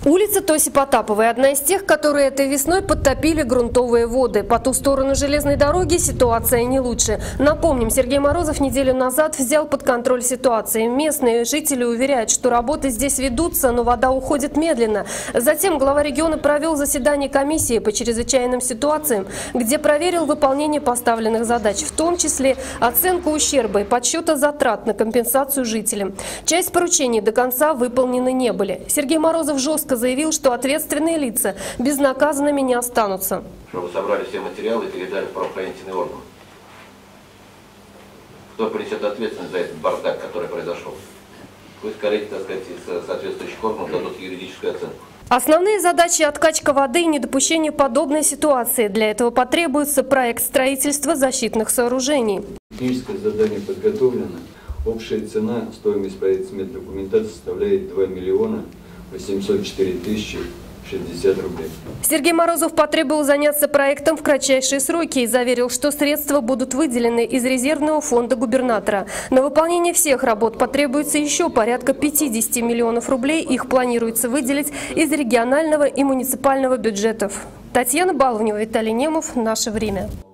Улица Тоси Потаповой – одна из тех, которые этой весной подтопили грунтовые воды. По ту сторону железной дороги ситуация не лучше. Напомним, Сергей Морозов неделю назад взял под контроль ситуацию. Местные жители уверяют, что работы здесь ведутся, но вода уходит медленно. Затем глава региона провел заседание комиссии по чрезвычайным ситуациям, где проверил выполнение поставленных задач, в том числе оценку ущерба и подсчета затрат на компенсацию жителям. Часть поручений до конца выполнены не были. Сергей Морозов жестко заявил, что ответственные лица безнаказанными не останутся. Чтобы собрали все материалы и передали в правоохранительные органы. Кто принесет ответственность за этот бардак, который произошел? Пусть коллеги, так сказать, из соответствующих органов дадут юридическую оценку. Основные задачи – откачка воды и недопущение подобной ситуации. Для этого потребуется проект строительства защитных сооружений. Техническое задание подготовлено. Общая цена, стоимость проектной документации составляет 2 миллиона 804 тысячи 60 рублей. Сергей Морозов потребовал заняться проектом в кратчайшие сроки и заверил, что средства будут выделены из резервного фонда губернатора. На выполнение всех работ потребуется еще порядка 50 миллионов рублей. Их планируется выделить из регионального и муниципального бюджетов. Татьяна Баловнева, Виталий Немов. Наше время.